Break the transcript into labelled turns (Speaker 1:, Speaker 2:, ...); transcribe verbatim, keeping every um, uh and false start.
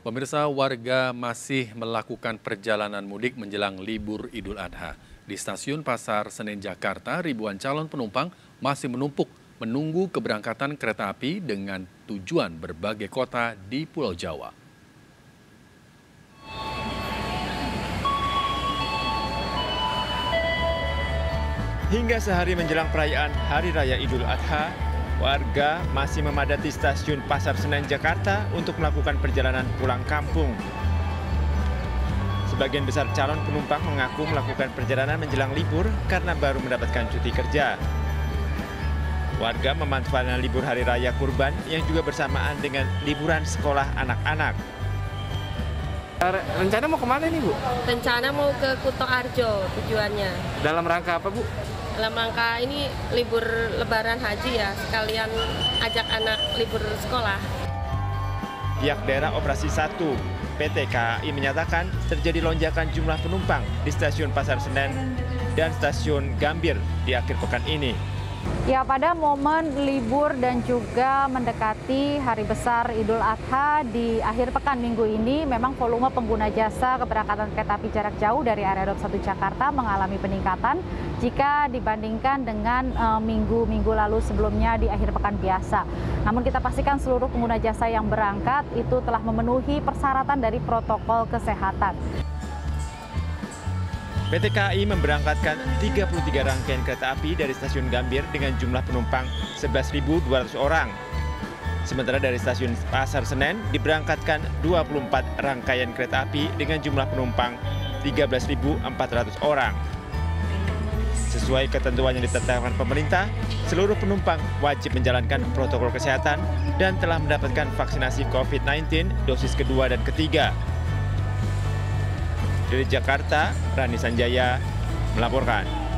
Speaker 1: Pemirsa, warga masih melakukan perjalanan mudik menjelang libur Idul Adha. Di stasiun Pasar Senen Jakarta, ribuan calon penumpang masih menumpuk menunggu keberangkatan kereta api dengan tujuan berbagai kota di Pulau Jawa.
Speaker 2: Hingga sehari menjelang perayaan Hari Raya Idul Adha, warga masih memadati stasiun Pasar Senen Jakarta untuk melakukan perjalanan pulang kampung. Sebagian besar calon penumpang mengaku melakukan perjalanan menjelang libur karena baru mendapatkan cuti kerja. Warga memanfaatkan libur Hari Raya Kurban yang juga bersamaan dengan liburan sekolah anak-anak.
Speaker 3: Rencana mau kemana nih, Bu?
Speaker 4: Rencana mau ke Kuto Arjo tujuannya.
Speaker 3: Dalam rangka apa, Bu?
Speaker 4: Dalam rangka ini libur lebaran haji ya, sekalian ajak anak libur sekolah.
Speaker 2: Pihak daerah operasi satu P T K A I menyatakan terjadi lonjakan jumlah penumpang di stasiun Pasar Senen dan stasiun Gambir di akhir pekan ini.
Speaker 5: Ya, pada momen libur dan juga mendekati hari besar Idul Adha di akhir pekan minggu ini, memang volume pengguna jasa keberangkatan kereta api jarak jauh dari area Daup satu Jakarta mengalami peningkatan jika dibandingkan dengan minggu-minggu uh, lalu sebelumnya di akhir pekan biasa. Namun kita pastikan seluruh pengguna jasa yang berangkat itu telah memenuhi persyaratan dari protokol kesehatan.
Speaker 2: P T K A I memberangkatkan tiga puluh tiga rangkaian kereta api dari stasiun Gambir dengan jumlah penumpang sebelas ribu dua ratus orang. Sementara dari stasiun Pasar Senen diberangkatkan dua puluh empat rangkaian kereta api dengan jumlah penumpang tiga belas ribu empat ratus orang. Sesuai ketentuan yang ditetapkan pemerintah, seluruh penumpang wajib menjalankan protokol kesehatan dan telah mendapatkan vaksinasi COVID sembilan belas dosis kedua dan ketiga. Dari Jakarta, Rani Sanjaya melaporkan.